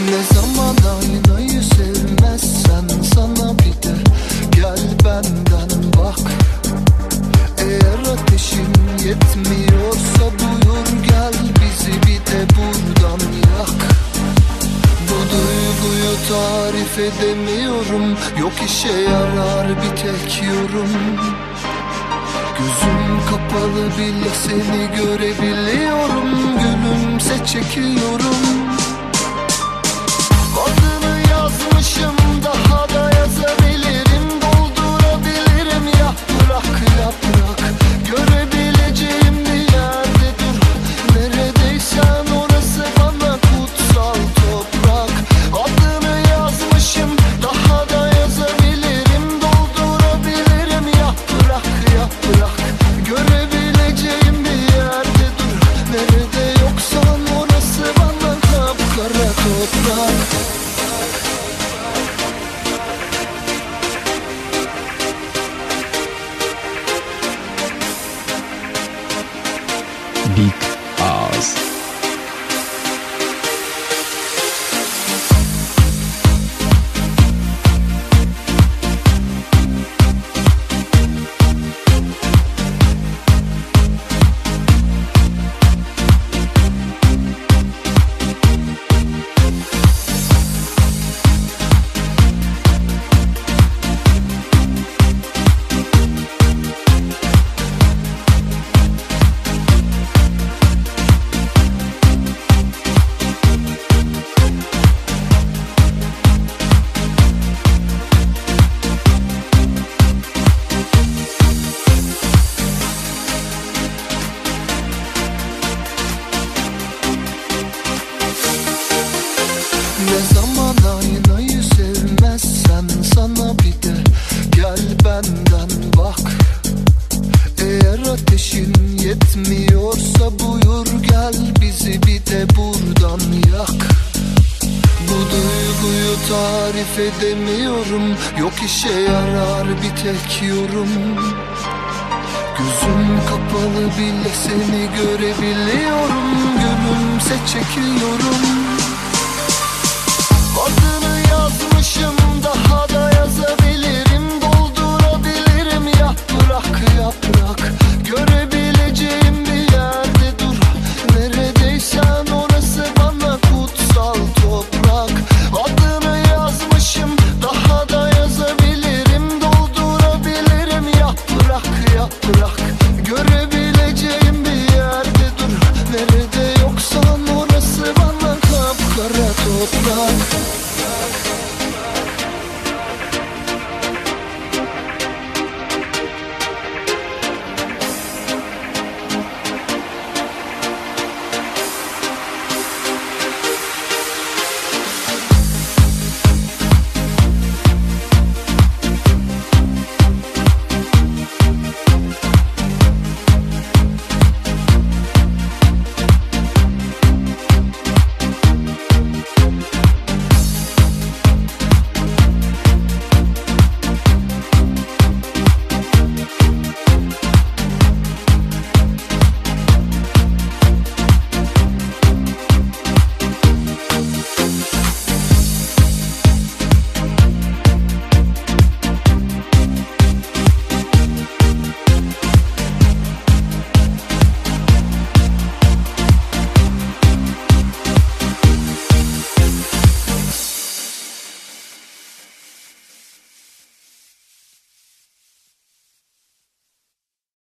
Ne zaman aynayı sevmezsen sana bir de gel benden bak. Eğer ateşin yetmiyorsa buyur gel bizi bir de buradan yak. Bu duyguyu tarif edemiyorum, yok işe yarar bir tek yorum. Gözüm kapalı bile seni görebiliyorum, gülümse çekiyorum. Adını yazmışım, daha da yazabilirim, doldurabilirim. Yaprak yaprak görebileceğim bir yerde dur. Neredeysen orası bana kutsal toprak. Adını yazmışım, daha da yazabilirim, doldurabilirim. Yaprak yaprak görebileceğim bir yerde dur. Nerede yoksan orası bana kapkara toprak. Big House. Ne zaman aynayı sevmezsen sana bir de gel benden bak. Eğer ateşin yetmiyorsa buyur gel bizi bir de buradan yak. Bu duyguyu tarif edemiyorum, yok işe yarar bir tek yorum. Gözüm kapalı bile seni görebiliyorum, gülümse çekiyorum. Adını yazmışım, daha da yazabilirim, doldurabilirim. Yaprak yaprak görebileceğim bir yerde dur. Neredeysen orası bana kutsal toprak. Adını yazmışım, daha da yazabilirim, doldurabilirim. Yaprak yaprak görebileceğim bir yerde dur. Nerede yoksan orası bana kapkara toprak.